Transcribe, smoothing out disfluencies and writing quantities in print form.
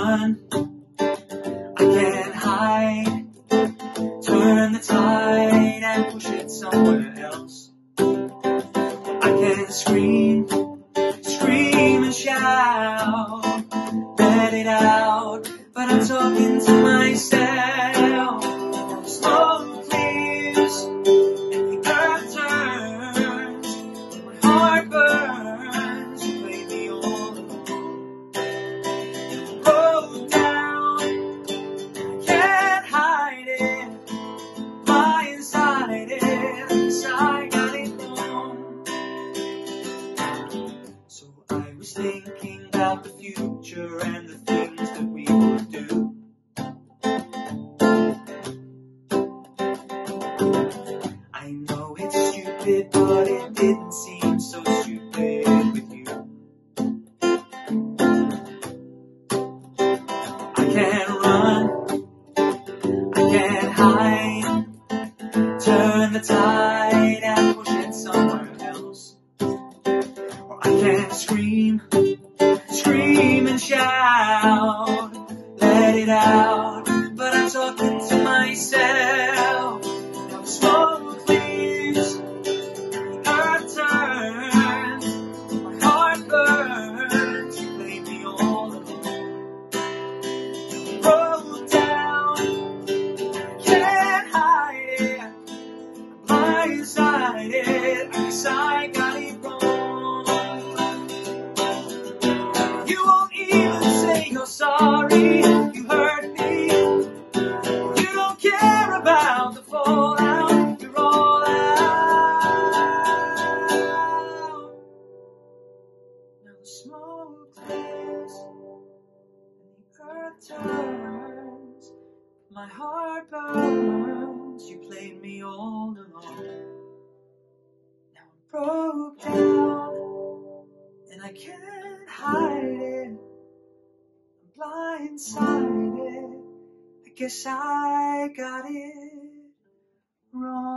run, I can't hide. Turn the tide and push it somewhere else. I can scream and shout, let it out, but I'm talking to myself. Smoke clears and the earth turns, my heart burns, you made me all alone. Broke down, I can't hide it, blindsided, yes, I got it wrong. So I was thinking about the future and the things that we would do. I know it's stupid, but it didn't seem so stupid with you. I can't run, I can't hide. Turn the tide and push it somewhere else. Or I can scream and shout, let it out, but I'm talking to myself. Now the smoke clears, the earth turns, my heart burns, you made me all alone. Broke down, can't hide it, blindsided, I guess I got it wrong. You won't even say you're sorry, you hurt me. You don't care about the fallout, you're all out. Now the smoke clears and the earth turns, my heart burns, you played me all along. Now I'm broke down and I can't hide it, I'm blindsided, I guess I got it wrong.